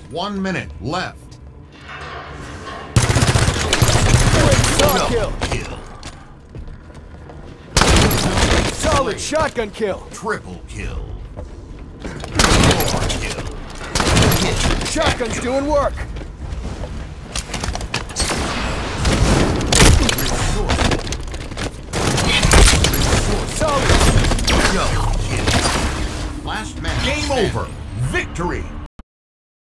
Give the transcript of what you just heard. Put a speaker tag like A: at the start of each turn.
A: 1 minute left.
B: Saw kill.
A: Kill.
B: Solid shotgun kill.
A: Triple kill. 4 kill.
B: Shotgun's doing work.
A: Solid. Double kill. Last match. Game over. Victory.